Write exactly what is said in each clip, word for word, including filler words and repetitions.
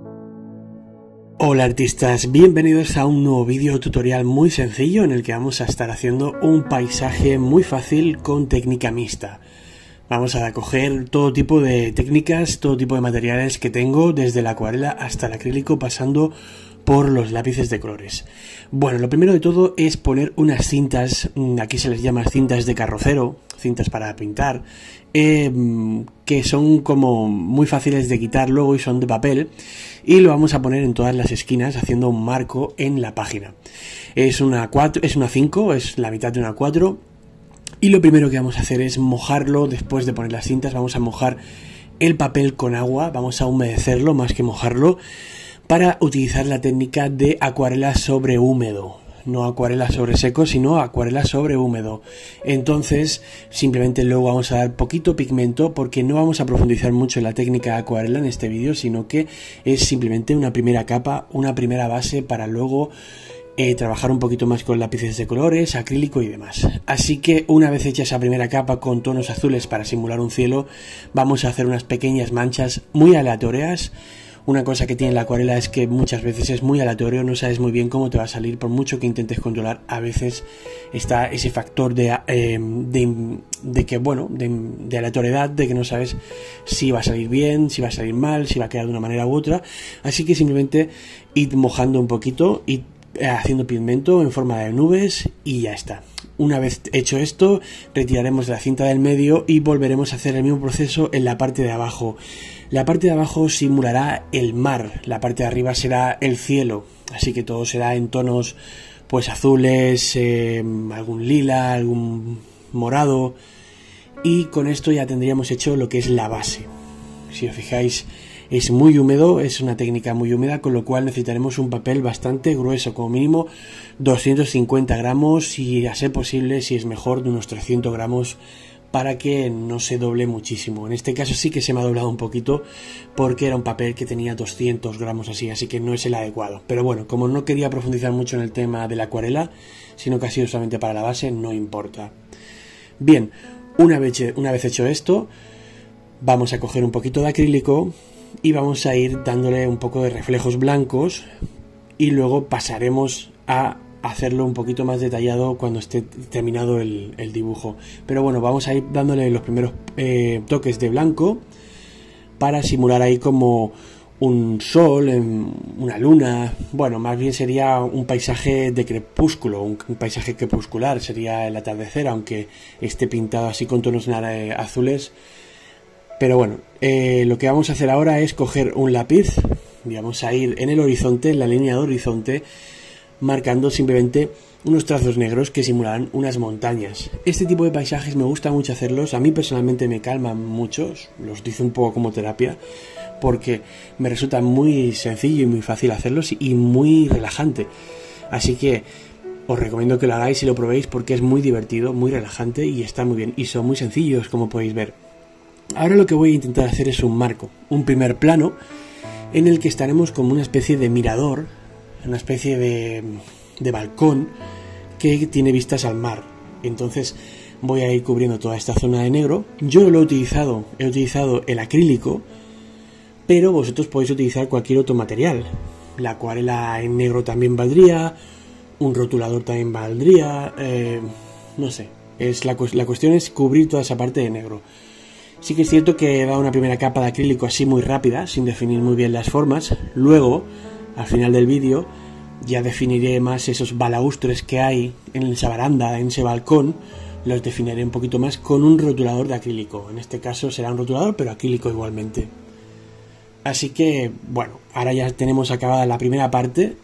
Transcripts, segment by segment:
Hola artistas, bienvenidos a un nuevo vídeo tutorial muy sencillo en el que vamos a estar haciendo un paisaje muy fácil con técnica mixta. Vamos a coger todo tipo de técnicas, todo tipo de materiales que tengo, desde la acuarela hasta el acrílico, pasando por los lápices de colores. Bueno, lo primero de todo es poner unas cintas, aquí se les llama cintas de carrocero, cintas para pintar, eh, que son como muy fáciles de quitar luego y son de papel, y lo vamos a poner en todas las esquinas haciendo un marco en la página. Es una cuatro, es una cinco, es la mitad de una cuatro, y lo primero que vamos a hacer es mojarlo. Después de poner las cintas vamos a mojar el papel con agua, vamos a humedecerlo más que mojarlo, para utilizar la técnica de acuarela sobre húmedo. No acuarela sobre seco, sino acuarela sobre húmedo. Entonces simplemente luego vamos a dar poquito pigmento, porque no vamos a profundizar mucho en la técnica de acuarela en este vídeo, sino que es simplemente una primera capa, una primera base para luego eh, trabajar un poquito más con lápices de colores, acrílico y demás. Así que una vez hecha esa primera capa con tonos azules para simular un cielo, vamos a hacer unas pequeñas manchas muy aleatorias. Una cosa que tiene la acuarela es que muchas veces es muy aleatorio, no sabes muy bien cómo te va a salir, por mucho que intentes controlar. A veces está ese factor de, eh, de, de que, bueno, de, de aleatoriedad, de que no sabes si va a salir bien, si va a salir mal, si va a quedar de una manera u otra. Así que simplemente id mojando un poquito, id haciendo pigmento en forma de nubes y ya está. Una vez hecho esto, retiraremos la cinta del medio y volveremos a hacer el mismo proceso en la parte de abajo. La parte de abajo simulará el mar, la parte de arriba será el cielo, así que todo será en tonos pues azules, eh, algún lila, algún morado, y con esto ya tendríamos hecho lo que es la base. Si os fijáis, es muy húmedo, es una técnica muy húmeda, con lo cual necesitaremos un papel bastante grueso, como mínimo doscientos cincuenta gramos, y a ser posible, si es mejor, de unos trescientos gramos, para que no se doble muchísimo. En este caso sí que se me ha doblado un poquito, porque era un papel que tenía doscientos gramos así, así que no es el adecuado. Pero bueno, como no quería profundizar mucho en el tema de la acuarela, sino que ha sido solamente para la base, no importa. Bien, una vez, una vez hecho esto, vamos a coger un poquito de acrílico y vamos a ir dándole un poco de reflejos blancos, y luego pasaremos a hacerlo un poquito más detallado cuando esté terminado el, el dibujo. Pero bueno, vamos a ir dándole los primeros eh, toques de blanco para simular ahí como un sol, una luna. Bueno, más bien sería un paisaje de crepúsculo, un, un paisaje crepuscular, sería el atardecer, aunque esté pintado así con tonos azules. Pero bueno, eh, lo que vamos a hacer ahora es coger un lápiz y vamos a ir en el horizonte, en la línea de horizonte, marcando simplemente unos trazos negros que simularán unas montañas. Este tipo de paisajes me gusta mucho hacerlos, a mí personalmente me calman muchos, los utilizo un poco como terapia, porque me resulta muy sencillo y muy fácil hacerlos y muy relajante. Así que os recomiendo que lo hagáis y lo probéis, porque es muy divertido, muy relajante y está muy bien, y son muy sencillos, como podéis ver. Ahora lo que voy a intentar hacer es un marco, un primer plano, en el que estaremos como una especie de mirador, una especie de, de balcón que tiene vistas al mar. Entonces voy a ir cubriendo toda esta zona de negro. Yo lo he utilizado, he utilizado el acrílico, pero vosotros podéis utilizar cualquier otro material. La acuarela en negro también valdría, un rotulador también valdría, eh, no sé, es la, la cuestión es cubrir toda esa parte de negro. Sí que es cierto que he dado una primera capa de acrílico así muy rápida, sin definir muy bien las formas. Luego, al final del vídeo, ya definiré más esos balaustres que hay en esa baranda, en ese balcón. Los definiré un poquito más con un rotulador de acrílico. En este caso será un rotulador, pero acrílico igualmente. Así que, bueno, ahora ya tenemos acabada la primera parte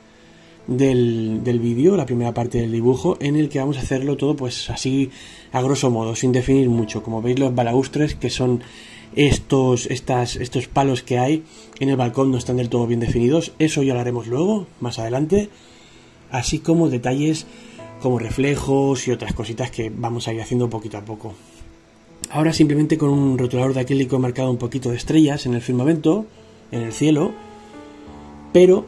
del, del vídeo, la primera parte del dibujo, en el que vamos a hacerlo todo pues así a grosso modo, sin definir mucho. Como veis, los balaustres, que son estos, estas, estos palos que hay en el balcón, no están del todo bien definidos. Eso ya lo haremos luego, más adelante, así como detalles como reflejos y otras cositas que vamos a ir haciendo poquito a poco. Ahora simplemente con un rotulador de acrílico he marcado un poquito de estrellas en el firmamento, en el cielo, pero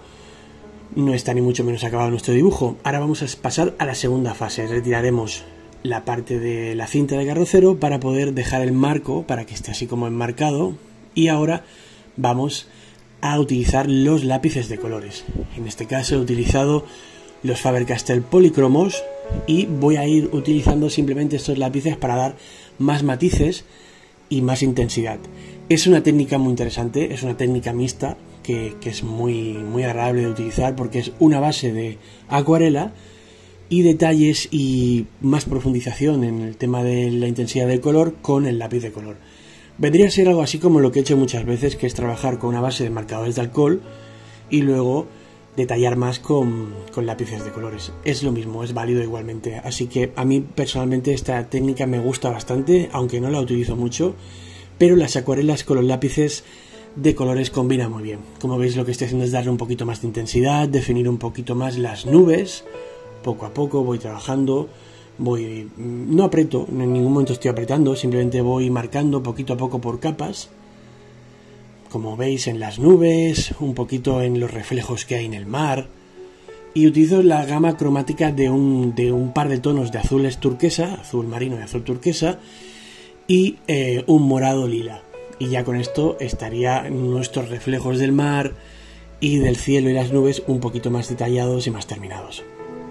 no está ni mucho menos acabado nuestro dibujo. Ahora vamos a pasar a la segunda fase. Retiraremos la parte de la cinta de carrocero para poder dejar el marco, para que esté así como enmarcado, y ahora vamos a utilizar los lápices de colores. En este caso he utilizado los Faber-Castell Polychromos y voy a ir utilizando simplemente estos lápices para dar más matices y más intensidad. Es una técnica muy interesante, es una técnica mixta que, que es muy, muy agradable de utilizar porque es una base de acuarela y detalles y más profundización en el tema de la intensidad del color con el lápiz de color. Vendría a ser algo así como lo que he hecho muchas veces, que es trabajar con una base de marcadores de alcohol y luego detallar más con, con lápices de colores. Es lo mismo, es válido igualmente. Así que a mí personalmente esta técnica me gusta bastante, aunque no la utilizo mucho, pero las acuarelas con los lápices de colores combinan muy bien. Como veis, lo que estoy haciendo es darle un poquito más de intensidad, definir un poquito más las nubes. Poco a poco voy trabajando, voy no aprieto, en ningún momento estoy apretando, simplemente voy marcando poquito a poco por capas, como veis en las nubes, un poquito en los reflejos que hay en el mar, y utilizo la gama cromática de un, de un par de tonos de azules turquesa, azul marino y azul turquesa, y eh, un morado lila, y ya con esto estaría nuestros reflejos del mar y del cielo y las nubes un poquito más detallados y más terminados.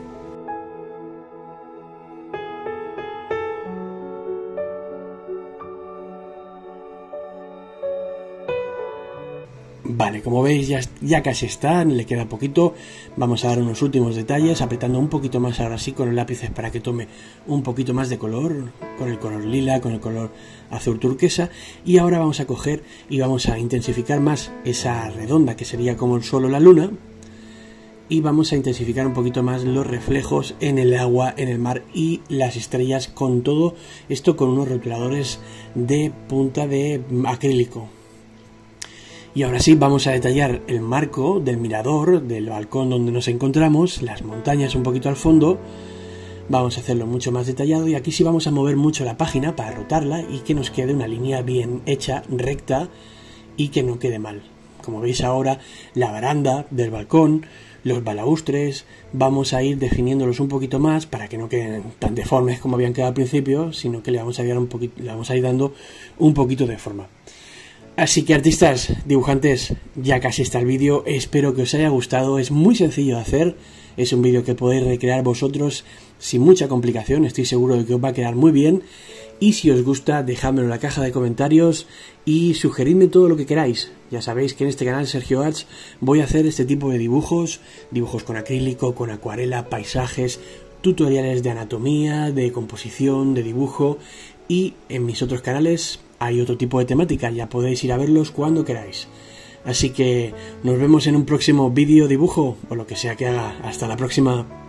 Vale, como veis ya, ya casi está, le queda poquito. Vamos a dar unos últimos detalles, apretando un poquito más ahora sí con los lápices para que tome un poquito más de color, con el color lila, con el color azul turquesa. Y ahora vamos a coger y vamos a intensificar más esa redonda que sería como el sol o la luna. Y vamos a intensificar un poquito más los reflejos en el agua, en el mar y las estrellas, con todo esto con unos rotuladores de punta de acrílico. Y ahora sí, vamos a detallar el marco del mirador, del balcón donde nos encontramos, las montañas un poquito al fondo. Vamos a hacerlo mucho más detallado y aquí sí vamos a mover mucho la página para rotarla y que nos quede una línea bien hecha, recta y que no quede mal. Como veis ahora, la baranda del balcón, los balaustres, vamos a ir definiéndolos un poquito más para que no queden tan deformes como habían quedado al principio, sino que le vamos a dar un poquito, le vamos a ir dando un poquito de forma. Así que artistas, dibujantes, ya casi está el vídeo, espero que os haya gustado, es muy sencillo de hacer, es un vídeo que podéis recrear vosotros sin mucha complicación, estoy seguro de que os va a quedar muy bien, y si os gusta dejadmelo en la caja de comentarios y sugeridme todo lo que queráis. Ya sabéis que en este canal Sergio Arts voy a hacer este tipo de dibujos, dibujos con acrílico, con acuarela, paisajes, tutoriales de anatomía, de composición, de dibujo, y en mis otros canales hay otro tipo de temática, ya podéis ir a verlos cuando queráis. Así que nos vemos en un próximo vídeo dibujo o lo que sea que haga. Hasta la próxima.